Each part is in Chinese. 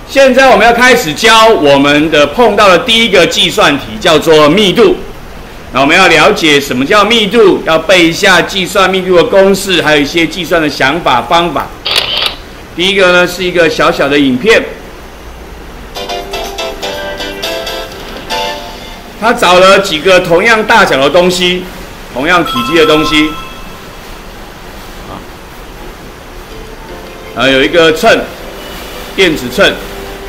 现在我们要开始教我们的碰到的第一个计算题，叫做密度。那我们要了解什么叫密度，要背一下计算密度的公式，还有一些计算的想法方法。第一个呢是一个小小的影片，他找了几个同样大小的东西，同样体积的东西，有一个秤，电子秤。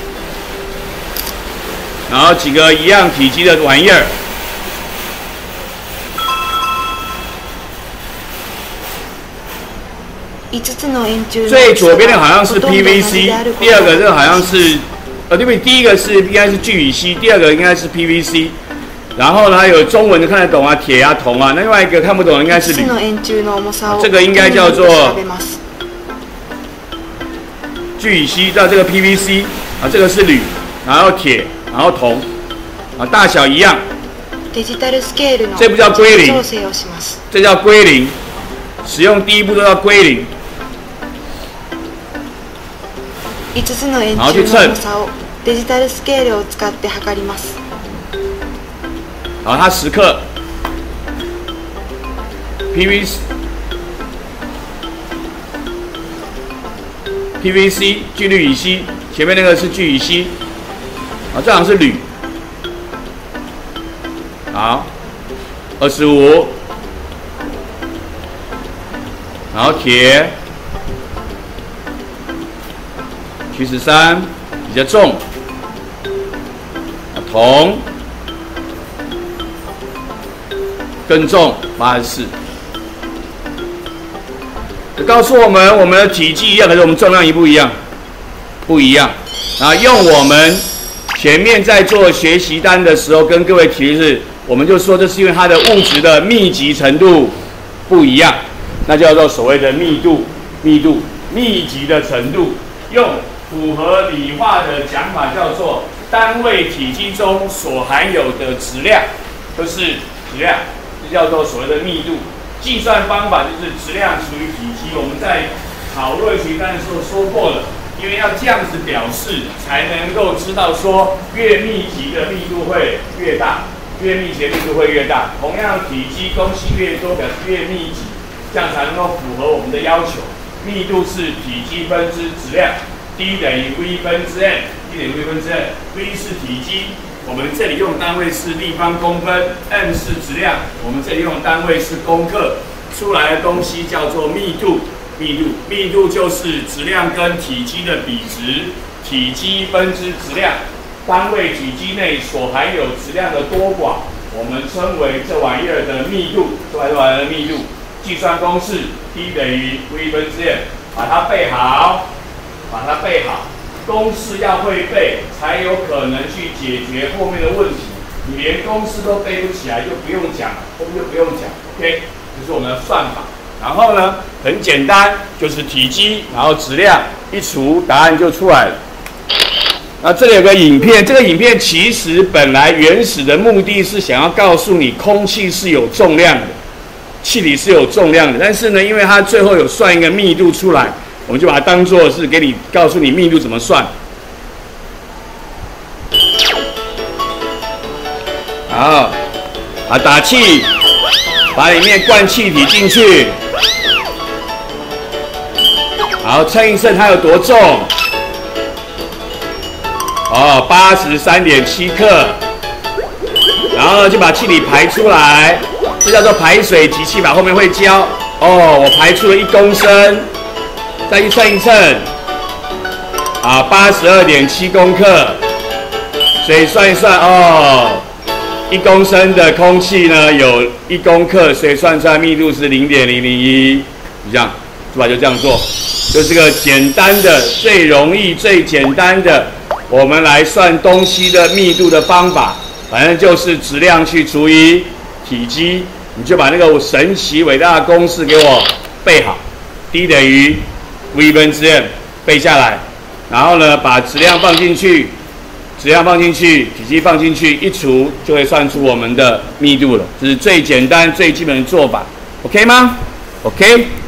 然后几个一样体积的玩意儿，最左边的好像是 PVC， 第二个这个好像是，对不起，第一个是应该是聚乙烯，第二个应该是 PVC。然后呢，有中文的看得懂啊，铁啊、铜啊，另外一个看不懂的应该是铝。这个应该叫做聚乙烯，到这个 PVC 啊，这个是铝，然后铁。然后铜，大小一样，这不叫归零，这叫归零。使用第一步都要归零，然后去称，然后它10克 PVC 聚氯乙烯，前面那个是聚乙烯。这好像是铝，好，25，然后铁，73，比较重，铜更重，84。告诉我们，我们的体积一样，可是我们重量一不一样？不一样。然后用我们前面在做学习单的时候，跟各位提的是，我们就说这是因为它的物质的密集程度不一样，那叫做所谓的密度，密集的程度，用符合理化的讲法叫做单位体积中所含有的质量，就是质量，这叫做所谓的密度。计算方法就是质量除以体积，我们在讨论学习单的时候说过了。因为要这样子表示，才能够知道说越密集的密度会越大，越密集的密度会越大。同样体积公式越多，表示越密集，这样才能够符合我们的要求。密度是体积分之质量 ，D 等于 V 分之 m，D 等于 V 分之 m，V 是体积，我们这里用单位是立方公分 ，m 是质量，我们这里用单位是公克，出来的东西叫做密度。密度就是质量跟体积的比值，体积分之质量，单位体积内所含有质量的多寡，我们称为这玩意儿的密度。这玩意儿的密度，计算公式 D 等于 V 分之 m， 把它背好，公式要会背，才有可能去解决后面的问题。你连公式都背不起来，就不用讲了，后面就不用讲 ，OK， 这是我们的算法。然后呢，很简单，就是体积，然后质量一除，答案就出来了。那这里有个影片，这个影片其实本来原始的目的是想要告诉你，空气是有重量的，气体是有重量的。但是呢，因为它最后有算一个密度出来，我们就把它当作是给你告诉你密度怎么算。好，打气，把里面灌气体进去。好，称一称它有多重，83.7克。然后就把气体排出来，这叫做排水集气法，后面会教。我排出了1公升，再去称一称，82.7公克。所以算一算1公升的空气呢有1公克，所以算出来密度是0.001，这样，是吧？就这样做，就是个简单的、最容易、最简单的，我们来算东西的密度的方法。反正就是质量去除以体积，你就把那个神奇伟大的公式给我背好 ，D 等于 V 分之 m 背下来，然后呢把质量放进去。质量放进去，体积放进去，一除就会算出我们的密度了。这是最简单、最基本的做法 ，OK 吗 ？OK。